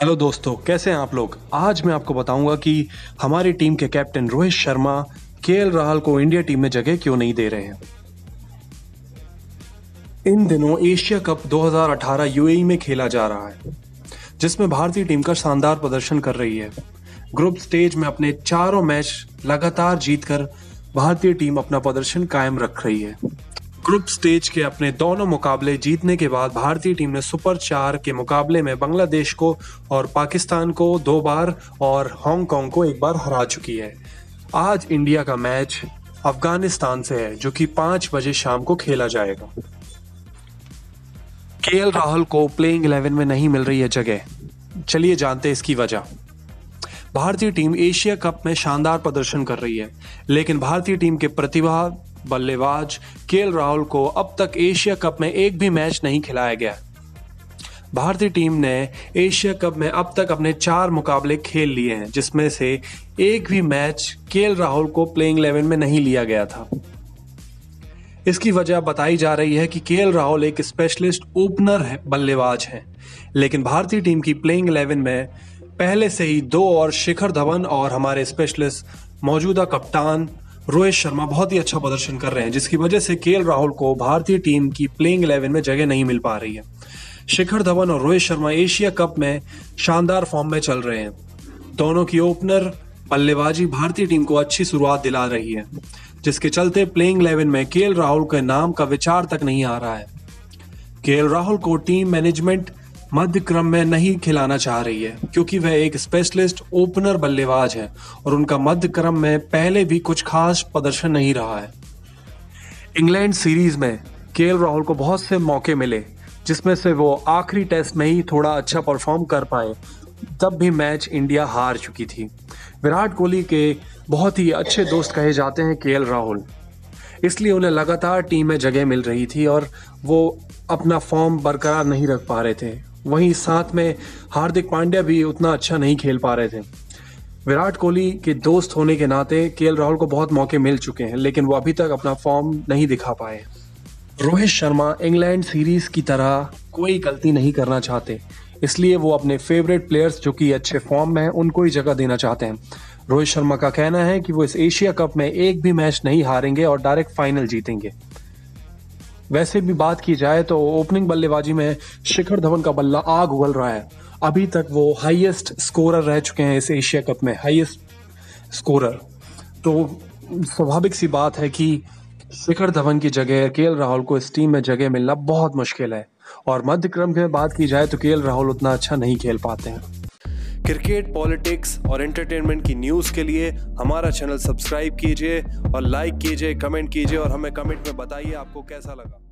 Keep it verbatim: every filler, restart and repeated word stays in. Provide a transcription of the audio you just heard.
Hello दोस्तों, कैसे हैं आप लोग। आज मैं आपको बताऊंगा कि हमारी टीम के कैप्टन रोहित शर्मा केएल राहुल को इंडिया टीम में जगह क्यों नहीं दे रहे हैं। इन दिनों एशिया कप दो हज़ार अठारह यूएई में खेला जा रहा है, जिसमें भारतीय टीम का शानदार प्रदर्शन कर रही है। ग्रुप स्टेज में अपने चारों मैच लगातार जीतकर भारतीय टीम अपना प्रदर्शन कायम रख रही है। ग्रुप स्टेज के अपने दोनों मुकाबले जीतने के बाद भारतीय टीम ने सुपर चार के मुकाबले में बांग्लादेश को और पाकिस्तान को दो बार और हांगकांग को एक बार हरा चुकी है। आज इंडिया का मैच अफगानिस्तान से है, जो कि पांच बजे शाम को खेला जाएगा। केएल राहुल को प्लेइंग इलेवन में नहीं मिल रही है जगह। चलिए जानते हैं इसकी वजह। भारतीय टीम एशिया कप में शानदार प्रदर्शन कर रही है, लेकिन भारतीय टीम के प्रतिभा बल्लेबाज केएल राहुल को अब तक एशिया कप में एक भी मैच नहीं खिलाया गया। भारतीय टीम ने एशिया कप में अब तक अपने चार मुकाबले खेल लिए हैं, जिसमें से एक भी मैच केएल राहुल को प्लेइंग इलेवन में नहीं लिया गया था। इसकी वजह बताई जा रही है कि केएल राहुल एक स्पेशलिस्ट ओपनर है, बल्लेबाज हैं, लेकिन भारतीय टीम की प्लेइंग इलेवन में पहले से ही दो और शिखर धवन और हमारे स्पेशलिस्ट मौजूदा कप्तान रोहित शर्मा बहुत ही अच्छा प्रदर्शन कर रहे हैं, जिसकी वजह से केएल राहुल को भारतीय टीम की प्लेइंग इलेवन में जगह नहीं मिल पा रही है। शिखर धवन और रोहित शर्मा एशिया कप में शानदार फॉर्म में चल रहे हैं। दोनों की ओपनर बल्लेबाजी भारतीय टीम को अच्छी शुरुआत दिला रही है, जिसके चलते प्लेइंग इलेवन में केएल राहुल के नाम का विचार तक नहीं आ रहा है। केएल राहुल को टीम मैनेजमेंट मध्य क्रम में नहीं खिलाना चाह रही है, क्योंकि वह एक स्पेशलिस्ट ओपनर बल्लेबाज है और उनका मध्य क्रम में पहले भी कुछ खास प्रदर्शन नहीं रहा है। इंग्लैंड सीरीज में केएल राहुल को बहुत से मौके मिले, जिसमें से वो आखिरी टेस्ट में ही थोड़ा अच्छा परफॉर्म कर पाए, तब भी मैच इंडिया हार चुकी थी। विराट कोहली के बहुत ही अच्छे दोस्त कहे जाते हैं केएल राहुल, इसलिए उन्हें लगातार टीम में जगह मिल रही थी और वो अपना फॉर्म बरकरार नहीं रख पा रहे थे। वहीं साथ में हार्दिक पांड्या भी उतना अच्छा नहीं खेल पा रहे थे। विराट कोहली के दोस्त होने के नाते केएल राहुल को बहुत मौके मिल चुके हैं, लेकिन वो अभी तक अपना फॉर्म नहीं दिखा पाए। रोहित शर्मा इंग्लैंड सीरीज की तरह कोई गलती नहीं करना चाहते, इसलिए वो अपने फेवरेट प्लेयर्स जो कि अच्छे फॉर्म में हैं उनको ही जगह देना चाहते हैं। रोहित शर्मा का कहना है कि वो इस एशिया कप में एक भी मैच नहीं हारेंगे और डायरेक्ट फाइनल जीतेंगे। वैसे भी बात की जाए तो ओपनिंग बल्लेबाजी में शिखर धवन का बल्ला आग उगल रहा है। अभी तक वो हाईएस्ट स्कोरर रह चुके हैं इस एशिया कप में, हाईएस्ट स्कोरर। तो स्वाभाविक सी बात है कि शिखर धवन की जगह केएल राहुल को इस टीम में जगह मिलना बहुत मुश्किल है, और मध्य क्रम में बात की जाए तो केएल राहुल उतना अच्छा नहीं खेल पाते हैं। क्रिकेट, पॉलिटिक्स और एंटरटेनमेंट की न्यूज़ के लिए हमारा चैनल सब्सक्राइब कीजिए और लाइक कीजिए, कमेंट कीजिए और हमें कमेंट में बताइए आपको कैसा लगा।